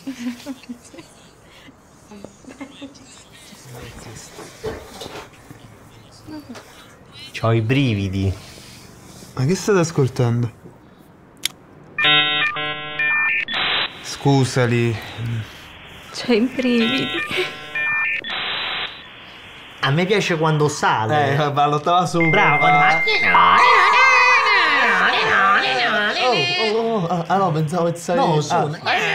C'ho i brividi. Ma che state ascoltando? Scusali. C'ho i brividi. A me piace quando sale. Ballottava sopra. Bravo. Ah no, pensavo che No, su.